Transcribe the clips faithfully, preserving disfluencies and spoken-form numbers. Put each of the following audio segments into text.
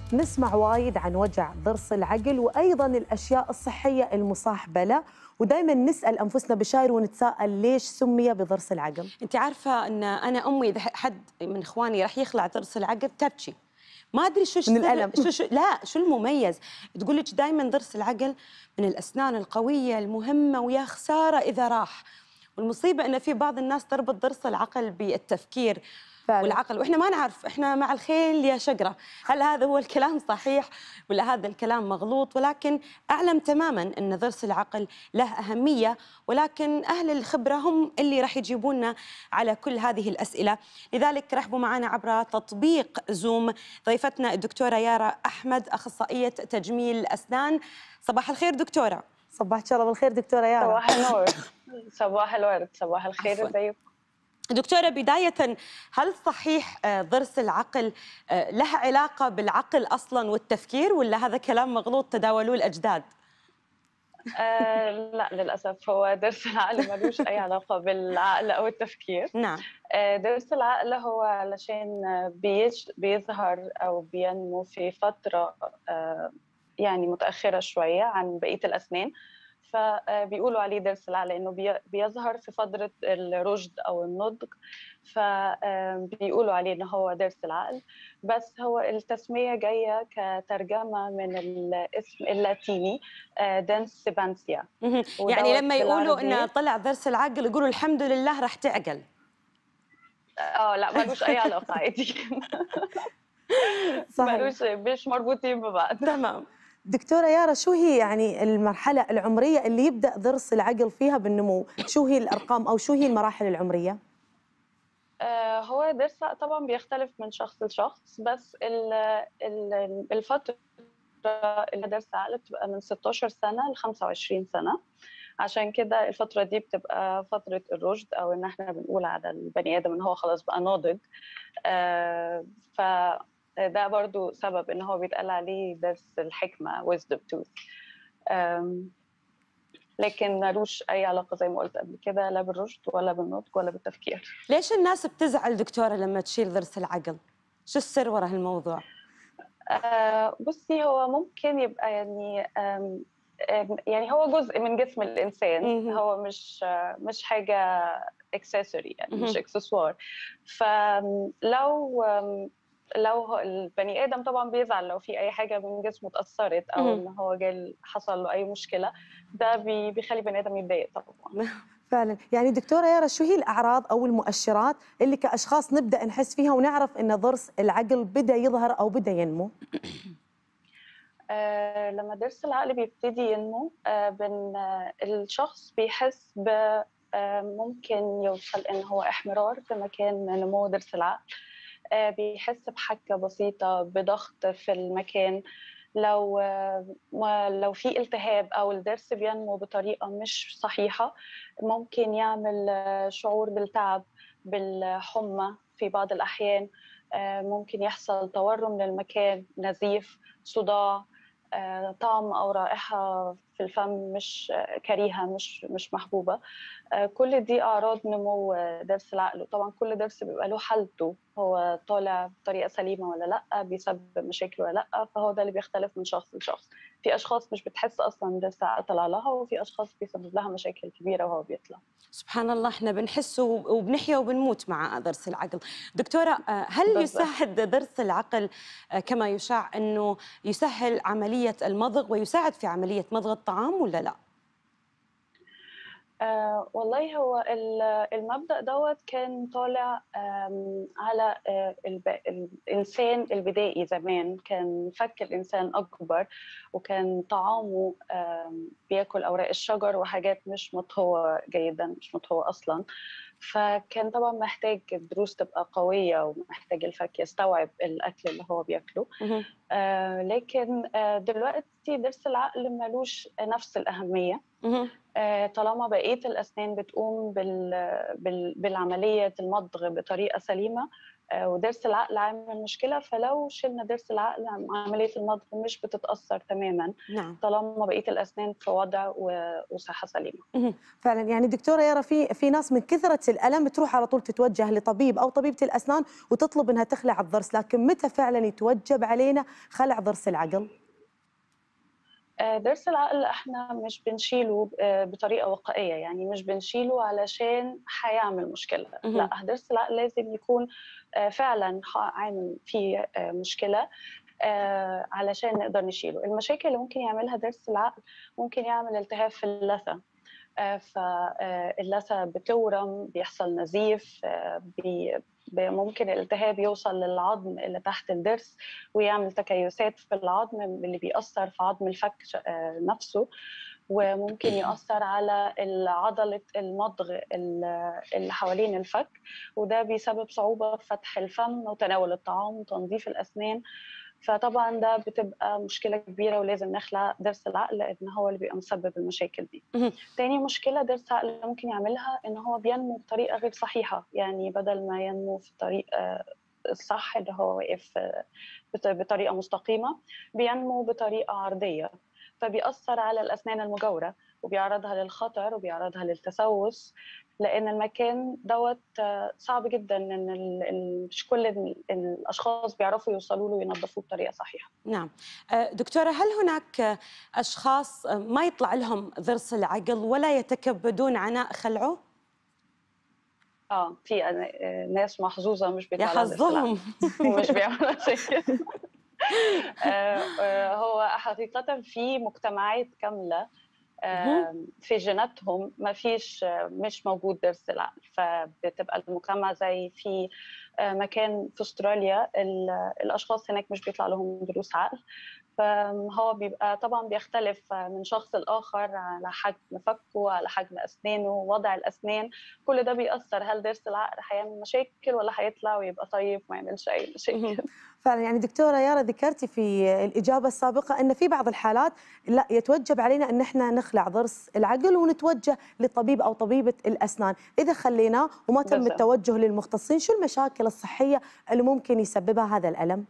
نسمع وايد عن وجع ضرس العقل وأيضاً الأشياء الصحية المصاحبة له، ودائما نسأل أنفسنا بشاير ونتساءل ليش سمي بضرس العقل؟ أنت عارفة أن أنا أمي إذا حد من إخواني راح يخلع ضرس العقل تبكي، ما أدري شو من السر. الألم. شو شو لا شو المميز؟ تقول لك دائما ضرس العقل من الأسنان القوية المهمة، ويا خسارة إذا راح. والمصيبة أن في بعض الناس تربط ضرس العقل بالتفكير فعلا. والعقل، واحنا ما نعرف، احنا مع الخيل يا شقره، هل هذا هو الكلام صحيح ولا هذا الكلام مغلوط؟ ولكن اعلم تماما ان ضرس العقل له اهميه، ولكن اهل الخبره هم اللي راح يجيبونا على كل هذه الاسئله. لذلك رحبوا معنا عبر تطبيق زوم ضيفتنا الدكتوره يارا احمد، اخصائيه تجميل اسنان. صباح الخير دكتوره. صباحك الله بالخير دكتورة يارا. صباح النور. صباح الورد. صباح الخير. ازيكم؟ دكتورة، بداية هل صحيح ضرس العقل له علاقة بالعقل أصلاً والتفكير، ولا هذا كلام مغلوط تداولوه الأجداد؟ آه لا للأسف، هو ضرس العقل ملوش أي علاقة بالعقل أو التفكير. نعم. آه ضرس العقل هو علشان بيج بيظهر أو بينمو في فترة آه يعني متأخرة شوية عن بقية الأسنان، فبيقولوا عليه ضرس العقل لأنه بيظهر في فترة الرشد أو النضج، فبيقولوا عليه إنه هو ضرس العقل. بس هو التسمية جاية كترجمة من الاسم اللاتيني دنس سيبانسيا. يعني لما يقولوا إنه طلع ضرس العقل يقولوا الحمد لله راح تعقل. اه لا، ملوش أي علاقة عادي. ملوش، مش مربوطين ببعض. تمام. دكتورة يارا، شو هي يعني المرحلة العمرية اللي يبدأ ضرس العقل فيها بالنمو؟ شو هي الأرقام أو شو هي المراحل العمرية؟ آه هو ضرس طبعا بيختلف من شخص لشخص، بس الفترة اللي ضرس العقل بتبقى من ستاشر سنة ل خمسة وعشرين سنة، عشان كده الفترة دي بتبقى فترة الرشد، أو إن إحنا بنقول على البني آدم إن هو خلاص بقى ناضج. آه ف ده برضو سبب إن هو بيتقال عليه ضرس الحكمة wisdom tooth. لكن ملوش أي علاقة زي ما قلت قبل كده، لا بالرشد ولا بالنضج ولا بالتفكير. ليش الناس بتزعل دكتورة لما تشيل ضرس العقل؟ شو السر وراء هالموضوع؟ آه بصي، هو ممكن يبقى يعني آم يعني هو جزء من جسم الإنسان، هو مش مش حاجة اكسسوري، يعني مش اكسسوار. فلو لو البني ادم طبعا بيزعل لو في اي حاجه من جسمه اتاثرت، او ان هو جال حصل له اي مشكله، ده بيخلي البني ادم يتضايق طبعا. فعلا. يعني دكتوره يارا، شو هي الاعراض او المؤشرات اللي كاشخاص نبدا نحس فيها ونعرف ان ضرس العقل بدا يظهر او بدا ينمو؟ آه لما ضرس العقل بيبتدي ينمو، آه بن آه الشخص بيحس ب آه ممكن يوصل ان هو احمرار في مكان نمو ضرس العقل، آه بيحس بحكه بسيطه، بضغط في المكان. لو لو في التهاب او الضرس بينمو بطريقه مش صحيحه، ممكن يعمل شعور بالتعب، بالحمى في بعض الاحيان. ممكن يحصل تورم للمكان، نزيف، صداع، طعم او رائحه في الفم مش كريهه، مش مش محبوبه. كل دي اعراض نمو ضرس العقل. وطبعا كل ضرس بيبقى له حالته، هو طالع بطريقه سليمه ولا لا، بيسبب مشاكل ولا لا، فهو ده اللي بيختلف من شخص لشخص. في اشخاص مش بتحس اصلا ضرس العقل طلع لها، وفي اشخاص بيسبب لها مشاكل كبيره وهو بيطلع. سبحان الله، احنا بنحس وبنحيا وبنموت مع ضرس العقل. دكتوره، هل بالضبط يساعد ضرس العقل كما يشاع انه يسهل عمليه المضغ ويساعد في عمليه مضغ الطعام ولا لا؟ آه والله، هو المبدأ دوت كان طالع على آه الإنسان البدائي زمان. كان فك الإنسان أكبر، وكان طعامه بياكل أوراق الشجر وحاجات مش مطهوة جيدا، مش مطهوة أصلا. فكان طبعا محتاج الضروس تبقى قوية، ومحتاج الفك يستوعب الأكل اللي هو بياكله. آه لكن آه دلوقتي ضرس العقل ملوش نفس الأهمية. آه طالما بقية الأسنان بتقوم بال... بال... بالعملية المضغ بطريقة سليمة، وضرس العقل عامل مشكله، فلو شلنا ضرس العقل عمليه المضغ مش بتتاثر تماما. نعم. طالما بقيه الاسنان في وضع وصحه سليمه. فعلا يعني دكتوره يارا، في في ناس من كثره الالم بتروح على طول تتوجه لطبيب او طبيبه الاسنان وتطلب انها تخلع الضرس، لكن متى فعلا يتوجب علينا خلع ضرس العقل؟ ضرس العقل احنا مش بنشيله بطريقه وقائيه، يعني مش بنشيله علشان هيعمل مشكله، لا، ضرس العقل لازم يكون فعلا عامل فيه مشكله علشان نقدر نشيله. المشاكل اللي ممكن يعملها ضرس العقل ممكن يعمل التهاب في اللثه، فاللثه بتورم، بيحصل نزيف، ممكن الالتهاب يوصل للعظم اللي تحت الضرس ويعمل تكيسات في العظم اللي بيأثر في عظم الفك نفسه، وممكن يأثر على عضلة المضغ اللي حوالين الفك، وده بيسبب صعوبة في فتح الفم وتناول الطعام وتنظيف الأسنان. فطبعا ده بتبقى مشكله كبيره ولازم نخلع ضرس العقل لان هو اللي بيبقى مسبب المشاكل دي. تاني مشكله ضرس العقل ممكن يعملها ان هو بينمو بطريقه غير صحيحه، يعني بدل ما ينمو في الطريق الصح اللي هو واقف بطريقه مستقيمه بينمو بطريقه عرضيه، فبيأثر على الاسنان المجاوره وبيعرضها للخطر وبيعرضها للتسوس، لان المكان دوت صعب جدا ان مش كل الاشخاص بيعرفوا يوصلوا له وينظفوه بطريقه صحيحه. نعم. دكتوره، هل هناك اشخاص ما يطلع لهم ضرس العقل ولا يتكبدون عناء خلعه؟ اه، في ناس محظوظه مش بيطلع لها ضرس العقل ومش بيعملوا مشاكل. هو حقيقه في مجتمعات كامله في جيناتهم ما فيش مش موجود ضرس العقل، فبتبقى المجتمع زي في مكان في استراليا الاشخاص هناك مش بيطلع لهم ضروس عقل، فهو بيبقى طبعا بيختلف من شخص لاخر على حجم فكه، على حجم اسنانه، وضع الاسنان، كل ده بيأثر هل ضرس العقل هيعمل مشاكل ولا هيطلع ويبقى طيب ما يعملش اي مشاكل. فعلا يعني دكتوره يارا، ذكرتي في الاجابه السابقه ان في بعض الحالات لا يتوجب علينا ان احنا نخلع ضرس العقل ونتوجه لطبيب او طبيبه الاسنان، اذا خليناه وما تم بالزبط. التوجه للمختصين، شو المشاكل الصحيه اللي ممكن يسببها هذا الالم؟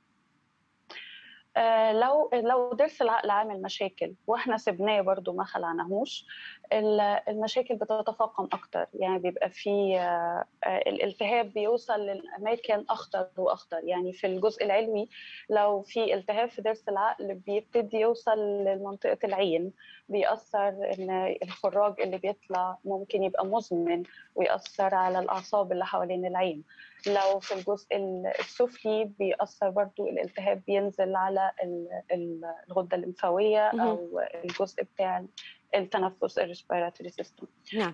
آه لو لو ضرس العقل عامل مشاكل واحنا سبناه برضو ما خلعناهوش، المشاكل بتتفاقم اكتر، يعني بيبقى في آه الالتهاب بيوصل للاماكن اخطر واخطر، يعني في الجزء العلوي لو في التهاب في ضرس العقل بيبتدي يوصل لمنطقه العين، بيأثر ان الخراج اللي بيطلع ممكن يبقى مزمن ويأثر على الاعصاب اللي حوالين العين. لو في الجزء السفلي بيأثر برضو الالتهاب بينزل على الغدة الليمفاوية أو الجزء بتاع التنفس الريسبيراتوري سيستم. نعم.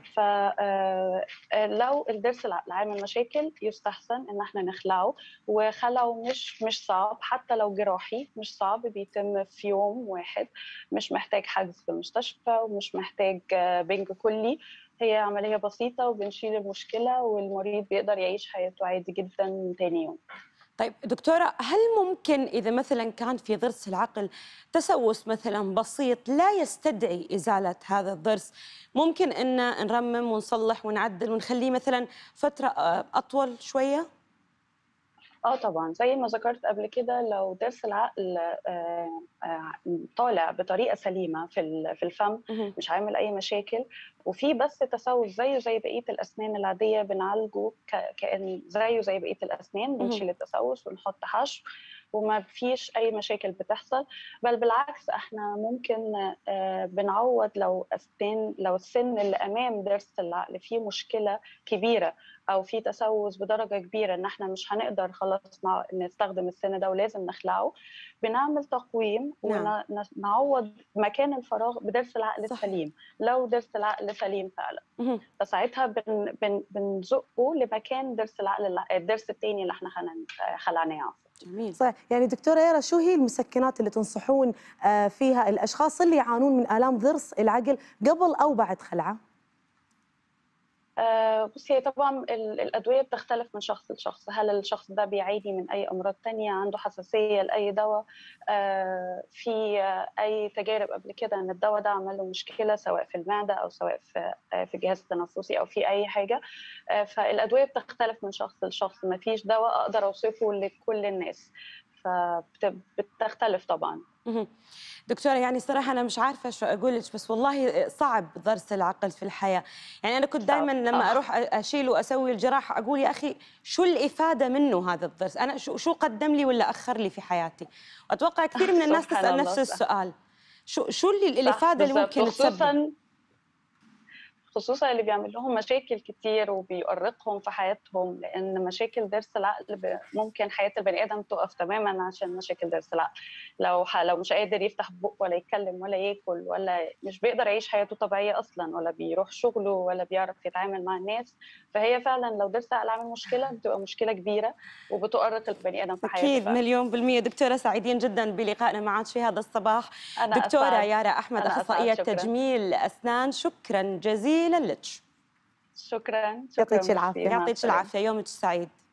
فلو الضرس العقل عامل مشاكل يستحسن ان احنا نخلعه، وخلعه مش مش صعب، حتى لو جراحي مش صعب، بيتم في يوم واحد، مش محتاج حجز في المستشفى ومش محتاج بنج كلي، هي عملية بسيطة وبنشيل المشكلة والمريض بيقدر يعيش حياته عادي جدا تاني يوم. طيب دكتورة، هل ممكن إذا مثلا كان في ضرس العقل تسوس مثلا بسيط لا يستدعي إزالة هذا الضرس، ممكن أن نرمم ونصلح ونعدل ونخليه مثلا فترة أطول شوية؟ اه طبعا، زي ما ذكرت قبل كده، لو ضرس العقل آه آه طالع بطريقه سليمه في في الفم مش عامل اي مشاكل، وفي بس تسوس زيه زي بقيه الاسنان العاديه بنعالجه كأن زيه زي بقيه الاسنان، بنشيل التسوس ونحط حشو وما فيش اي مشاكل بتحصل، بل بالعكس احنا ممكن آه بنعوض لو اسنان لو السن اللي امام ضرس العقل فيه مشكله كبيره او في تسوس بدرجه كبيره ان احنا مش هنقدر خلاص نستخدم السن ده ولازم نخلعه، بنعمل تقويم نعم. ونعوض مكان الفراغ بضرس العقل السليم لو ضرس العقل سليم فعلا، فساعتها بن بن بنزقه لمكان ضرس العقل الضرس الثاني اللي احنا خلعناه. جميل. صحيح. يعني دكتوره يارا، شو هي المسكنات اللي تنصحون فيها الاشخاص اللي يعانون من الام ضرس العقل قبل او بعد خلعه؟ آه، بصي، هي طبعا ال- الأدوية بتختلف من شخص لشخص. هل الشخص ده بيعاني من أي أمراض تانية، عنده حساسية لأي دواء، آه، في آه، أي تجارب قبل كده إن الدواء ده عمل له مشكلة سواء في المعدة أو سواء في آه، في الجهاز التنفسي أو في أي حاجة. آه، فالأدوية بتختلف من شخص لشخص، ما فيش دواء أقدر أوصفه لكل الناس، فبتختلف طبعا. مهم. دكتورة، يعني صراحة أنا مش عارفة شو أقول لك، بس والله صعب ضرس العقل في الحياة. يعني أنا كنت صعب، دائما لما اه. أروح أشيل وأسوي الجراحة أقول يا أخي شو الإفادة منه هذا الضرس؟ أنا شو شو قدم لي ولا أخر لي في حياتي؟ وأتوقع كثير من الناس سبحان تسأل الله، نفس صح. السؤال. شو شو اللي صح الإفادة اللي بالظبط، ممكن تسبب؟ وخصوصا خصوصا اللي بيعمل لهم مشاكل كتير وبيؤرقهم في حياتهم، لان مشاكل ضرس العقل ب- ممكن حياه البني ادم تقف تماما عشان مشاكل ضرس العقل. لو ح... لو مش قادر يفتح بقه ولا يتكلم ولا ياكل ولا مش بيقدر يعيش حياته طبيعيه اصلا، ولا بيروح شغله ولا بيعرف يتعامل مع الناس. فهي فعلا لو ضرس العقل عامل مشكله بتبقى مشكله كبيره وبتؤرق البني ادم في حياته أكيد فعلا. مليون بالمية. دكتورة، سعيدين جدا بلقائنا معك في هذا الصباح. انا دكتورة اسعد. يارا أحمد، انا اسعد، أخصائية شكرا. تجميل أسنان، شكرا جزيلا لك. شكرا شكرا، يعطيك ميرسي، العافيه. مع يعطيك السلامه. العافية، يومك سعيد.